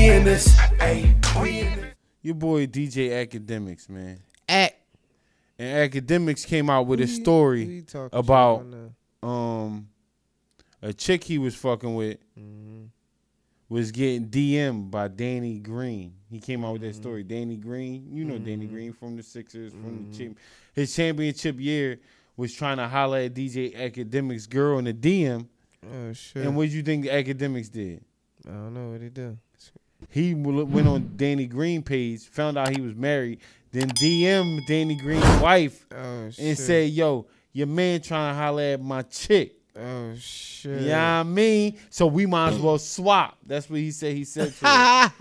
We in this. Hey, we in this. Your boy DJ Academics, man. And Academics came out with a story about a chick he was fucking with was getting DM'd by Danny Green. He came out with that story. Danny Green, you know Danny Green from the Sixers, from the his championship year, was trying to holler at DJ Academics' girl in the DM. Oh shit! And what did you think the Academics did? I don't know what he did. He went on Danny Green page, found out he was married, then DM Danny Green's wife and said, "Yo, your man trying to holler at my chick." Oh shit! Yeah, I mean, so we might as well swap. That's what he said. He said to her.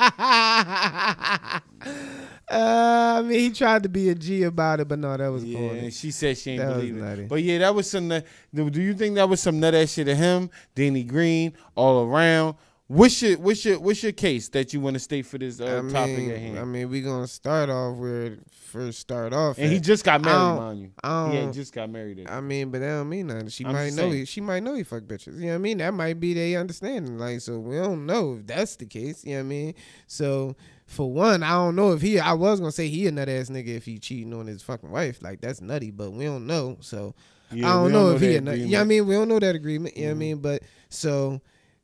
I mean, he tried to be a G about it, but no, that was corny. And she said she ain't That believe was it. nutty. But yeah, that was some. Do you think that was some nut ass shit of him, Danny Green, all around? What's your case that you want to state for this topic at hand? I mean, we gonna start off where it first start off. And he just got married, mind you. He had just got married. I mean, but that don't mean nothing. She might know he fuck bitches. You know what I mean? That might be their understanding. Like, so we don't know if that's the case. You know what I mean? So for one, I don't know if I was gonna say he a nut ass nigga if he cheating on his fucking wife. Like, that's nutty, but we don't know. So I don't know if he a nut. You know what I mean? We don't know that agreement. You know what I mean? But so.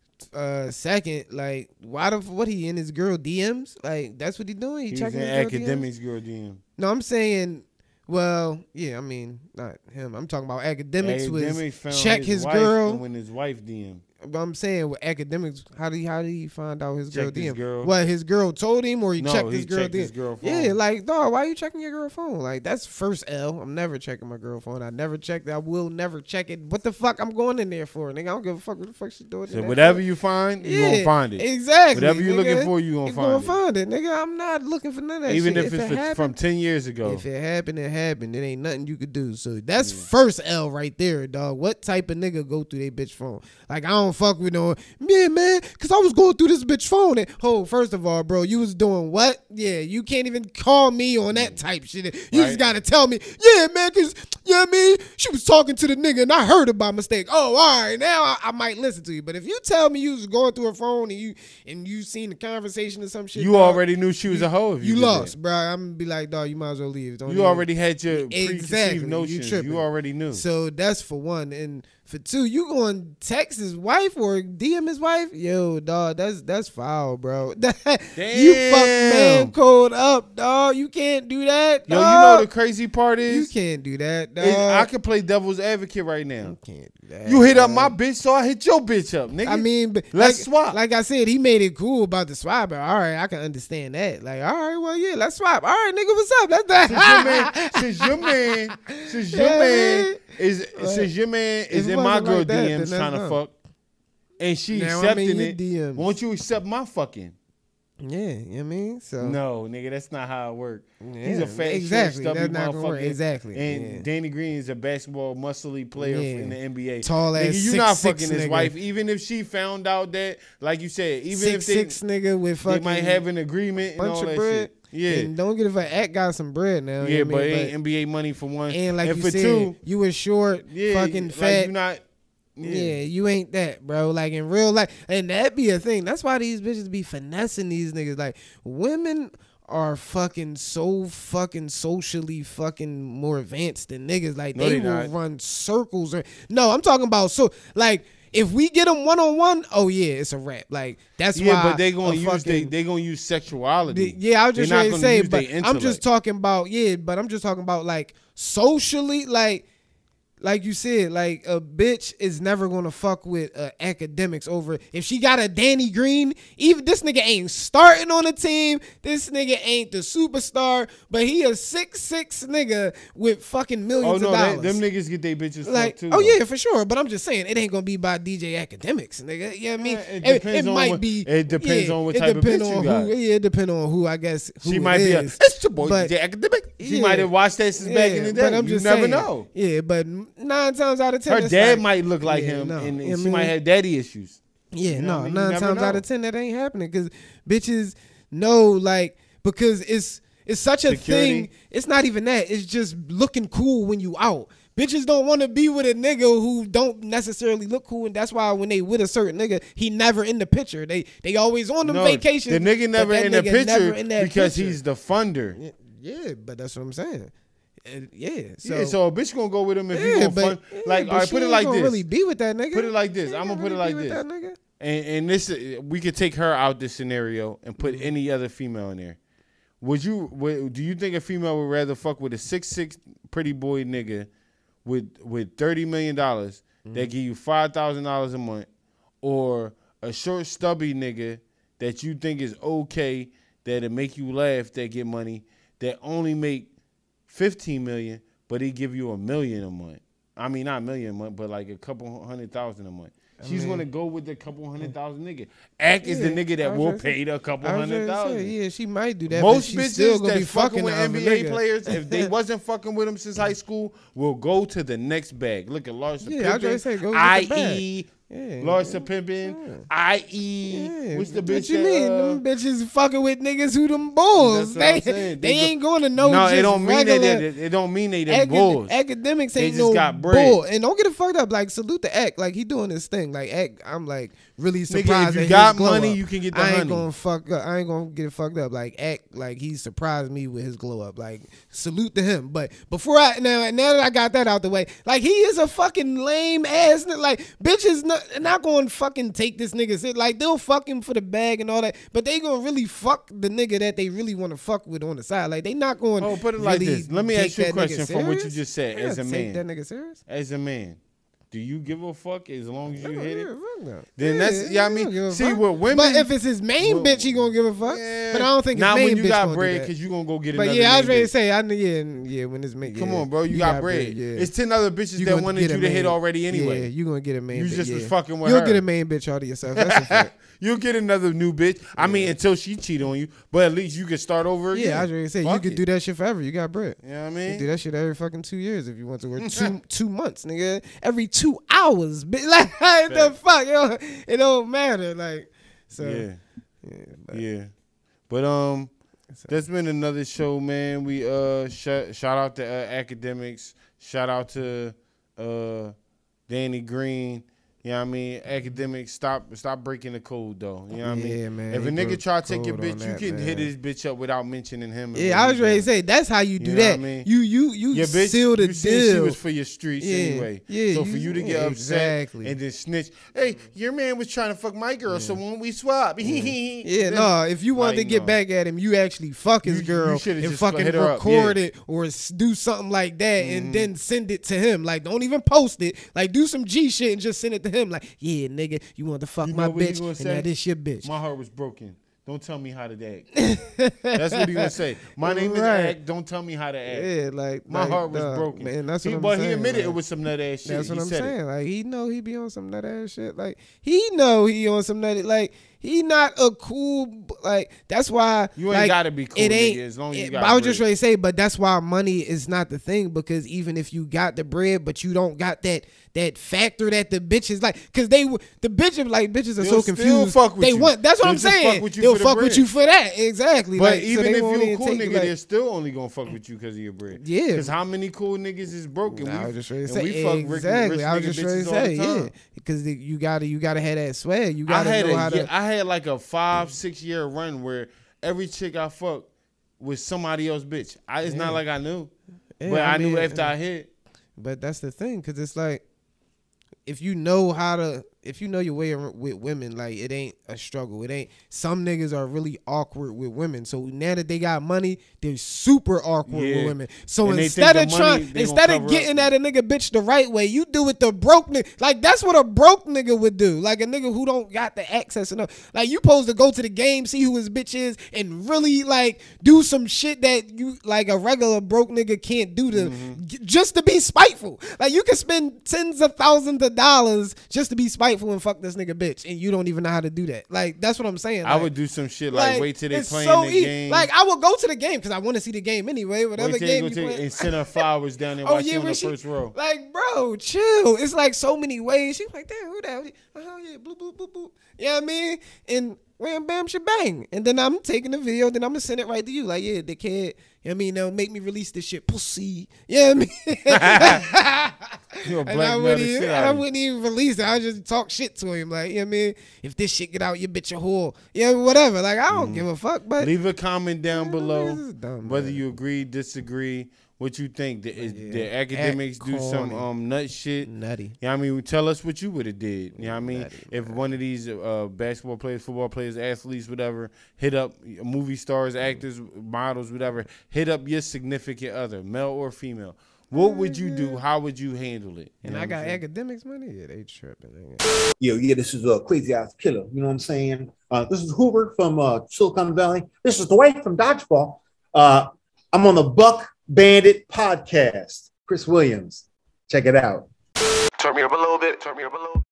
Second, like, what he in his girl DMs? Like, that's what he doing? He checking his Academics girl DM. No, I'm saying, well, yeah, I mean, not him. I'm talking about Academics was check his girl when his wife DM. But I'm saying with Academics, how did he find out his girl DM? Girl. What, his girl told him, or he checked his girl DM? His girl phone. Yeah, like, dog, why are you checking your girl phone? Like, that's first L. I'm never checking my girl phone. I never checked it. I will never check it. What the fuck I'm going in there for, nigga? I don't give a fuck what the fuck she doing. So whatever you find, you gonna find it. Exactly. Whatever you looking for, you gonna find it. Nigga, I'm not looking for none of that Even shit. if it's from 10 years ago. If it happened, it happened. It ain't nothing you could do. So that's first L right there, dog. What type of nigga go through their bitch phone? Like, I don't fuck with no, yeah, man, because I was going through this bitch phone. And, first of all, bro, you was doing what? Yeah, you can't even call me on that type shit. You just got to tell me, yeah, man, because, you know what I mean? She was talking to the nigga and I heard it by mistake. Oh, all right, now I might listen to you. But if you tell me you was going through her phone and you seen the conversation or some shit. You already knew she was a hoe. You lost, bro. I'm going to be like, dog, you might as well leave. You already had your preconceived notions. You already knew. So that's for one. And for two, you going text his wife or DM his wife? Yo, dog, that's foul, bro. Damn. You fuck man code up, dog. You can't do that, dog. Yo, you know the crazy part is? You can't do that, dog. I can play devil's advocate right now. You can't do that. You hit up my bitch, so I hit your bitch up, nigga. I mean, but let's swap. Like I said, he made it cool about the swap. But all right, I can understand that. Like, all right, well, yeah, let's swap. All right, nigga, what's up? That's that. Since your man is in my girl DMs trying to fuck, and she accepting it, DMs. Won't you accept my fucking? Yeah, you know what I mean? So no, nigga, that's not how it works. Yeah, he's a fat, exactly. short, stubby That's not motherfucker. Exactly. And Danny Green is a basketball muscly player in the NBA. Tall ass, nigga, you not fucking his wife, even if she found out that, like you said, even if they nigga with fucking they might have an agreement and all that shit. Yeah, and don't get it for Act got some bread now. Yeah, but it ain't NBA money for one, and like and you for said, two, you was short, fucking fat. Like you not. Yeah, you ain't that, bro. Like in real life, and that be a thing. That's why these bitches be finessing these niggas. Like women are fucking so fucking socially fucking more advanced than niggas. Like they will run circles. No, I'm talking about like. If we get them one-on-one, oh yeah, it's a wrap. Like that's why. Yeah, but they gonna use sexuality. Yeah, I was just ready to say, but I'm just talking about I'm just talking about like socially, like you said, like a bitch is never gonna fuck with Academics over if she got a Danny Green. Even this nigga ain't starting on the team. This nigga ain't the superstar, but he a 6'6" nigga with fucking millions of dollars. Them niggas get their bitches like too. Oh yeah, for sure. But I'm just saying it ain't gonna be by DJ Academics, nigga. You know what I mean? It might be. It depends on what type of bitch you got. Yeah, it depends on who. I guess who she might be. It's your boy DJ Academic. She might have watched that since back in the day. But I'm just you never saying, know. Yeah, but 9 times out of 10, her dad might look like him, and she might have daddy issues. Yeah, you know 9 times out of 10 that ain't happening because bitches know, like, because it's such a thing. It's not even that. It's just looking cool when you out. Bitches don't want to be with a nigga who don't necessarily look cool, and that's why when they with a certain nigga, he never in the picture. They always on them vacations. The nigga never but in that the nigga picture never in that because picture. he's the funder. Yeah, but that's what I'm saying. Yeah, So a bitch gonna go with him if you yeah, gonna but, fund. yeah, Like, but all right, she put it ain't like gonna this. really be with that nigga. Put it like this. She I'm ain't gonna put it really like be with this. that nigga. And this, we could take her out this scenario and put Mm-hmm. any other female in there. Do you think a female would rather fuck with a 6'6" pretty boy nigga with $30 million Mm-hmm. that give you $5,000 a month, or a short stubby nigga that you think is okay that'll make you laugh, that get money, that only make $15 million, but he give you $1 million a month? I mean, not $1 million a month, but like a couple $100,000 a month. She's gonna go with the couple $100,000 nigga. Act is the nigga that will pay the couple $100,000. Yeah, she might do that. Most but she's still bitches gonna be that fucking fucking with the other NBA nigga. players, if they wasn't fucking with them since high school, will go to the next bag. Look at Larsa Yeah, I was gonna Pippen, say, go get the i.e. Yeah, Larsa Pippen, i.e. Yeah. What's the bitch? What you that, mean? Them bitches fucking with niggas who them bulls. That's what I'm They saying. they ain't going to know. No, just it don't mean regular it don't mean they them bulls. Academics They ain't just no got bread. bull. And don't get it fucked up. Like, salute the Act. Like, he doing his thing. Like, Act, I'm like really Nigga, surprised. if you at got his glow money, up. you can get the I ain't honey. gonna fuck up. I ain't gonna get it fucked up. Like, Act, like he surprised me with his glow up. Like, salute to him. But before now that I got that out the way, like, he is a fucking lame ass. Like, bitches not gonna fucking take this nigga. Like, they'll fuck him for the bag and all that, but they gonna really fuck the nigga that they really want to fuck with on the side. Like, they not going. Oh, put it like really this. Let me take ask you a that question nigga from what you serious. just said. Yeah, As a take man, that nigga serious. as a man, do you give a fuck as long as you hit it? Fuck no. Then that's I don't give mean, a see fuck. with women. But if it's his main Well, bitch, he gonna give a fuck. yeah, But I don't think his not main when you bitch got gonna bread do that. because you gonna go get But another. yeah, I was main ready to bitch. say, yeah, when it's main. Come yeah, on, bro, you got bread. Yeah. It's 10 other bitches You that gonna wanted get you a to hit main- already anyway. Yeah, you gonna get a main. You bitch, just yeah. was fucking with You'll her. get a main bitch out of yourself. That's a fact. You'll get another new bitch. I mean, until she cheat on you, but at least you can start over again. Yeah, I was ready to say you Fuck could it. do that shit forever. You got bread. You know what I You mean? can do that shit every fucking 2 years if you want to, or 2 months, nigga. Every 2 hours, bitch. Like, the fuck, yo, it don't matter. Like, so Yeah. But that's been another show, man. We shout out to Academics. Shout out to Danny Green. You know what I mean? Academics, stop breaking the code though. You know what I mean? Yeah, man, If a he nigga broke try to take your code on bitch, you that, can hit man. his bitch up without mentioning him. and yeah, what I he was ready to doing. say that's how you do You know what that. I mean? You Your bitch, seal the you seen she deal. was for your streets Yeah, anyway. yeah, So for you to get upset exactly. and then snitch, hey, your man was trying to fuck my girl, so won't we swap? Yeah, no. If you wanted to Like, get no. back at him, you actually fuck his You girl should've and just fucking hit her up, record yeah. it or do something like that and then send it to him. Like, don't even post it. Like, do some G shit and just send it to him. Like, yeah, nigga, you want to fuck You my know what he bitch gonna and say? that is your bitch. My heart was broken. Don't tell me how to act. That's what he gonna say. My name is Right. Act. Don't tell me how to act. Yeah, like My heart was broken. Man, that's what I'm but saying. he admitted it like, was some nut ass shit. That's what He I'm said saying. it. Like, he know he be on some nut ass shit. Like, he know he on some nut. Like, he not a cool. Like, that's why You ain't like, gotta be cool, it ain't, nigga, as long as you it- got I was just bread. ready to say, but that's why money is not the thing, because even if you got the bread, but you don't got that factor that the bitches like, because the bitches like bitches are They'll so still confused. fuck with They you. want. That's what They'll I'm just fuck saying. with you They'll for the fuck with bread. you for that. Exactly. But Like, so even they if won't you a even cool take nigga, you, like, they're still only gonna fuck with you because of your bread. Yeah. Because how many cool niggas is broken? Nah, I was just ready to and we say fuck exactly. rich I was nigga just ready to bitches all say, the time. yeah, because you gotta have that swag. You I gotta had know how to. I had like a 5-6 year run where every chick I fucked was somebody else bitch. It's not like I knew, Yeah, but I mean, knew after I hit. But that's the thing, because it's like, if you know your way with women, like, it ain't a struggle. It ain't. Some niggas are really awkward with women. So now that they got money, they're super awkward with Yeah. women. So And they instead think of the money, trying, they instead gonna of cover getting up. at a nigga bitch the right way, you do it the broke nigga. Like, that's what a broke nigga would do. Like, a nigga who don't got the access enough. Like, you supposed to go to the game, see who his bitch is, and really like do some shit that you like a regular broke nigga can't do to just to be spiteful. Like, you can spend tens of thousands of dollars just to be spiteful and fuck this nigga bitch, and you don't even know how to do that. Like, that's what I'm saying. I Like, would do some shit like wait till they it's playing so the easy. game. Like, I will go to the game because I want to see the game anyway. Whatever wait till game they you go play. and send her flowers down there Oh while she yeah, on when the she first row. like, bro, chill. It's like so many ways. She's like, damn, who that? Oh yeah, bloop bloop bloop bloop. You know what I mean? And wham, bam, shebang. And then I'm taking the video, then I'm going to send it right to you. Like, yeah, dickhead. You know what I mean? They'll make me release this shit. Pussy. Yeah, you know what I mean? You a And blackmail the shit out I of him. wouldn't even release it. I just talk shit to him. Like, you know what I mean? If this shit get out, you bitch a whole. Yeah, whatever. Like, I don't give a fuck. But Leave a comment down below this is dumb, whether man. you agree, disagree, what you think. The Yeah. academics Act do some corny. nut shit. Nutty. You know what I mean? Tell us what you would have did. You know what I mean? Nutty, If one of these basketball players, football players, athletes, whatever, hit up movie stars, actors, models, whatever, hit up your significant other, male or female. What would you do? How would you handle it? You And know I what I'm got saying? academics money. Yeah, they tripping. Yeah, this is a Crazy Ass Killer. You know what I'm saying? This is Hoover from Silicon Valley. This is Dwight from Dodgeball. I'm on the Buck Bandit podcast. Chris Williams. Check it out. Turn me up a little bit. Turn me up a little.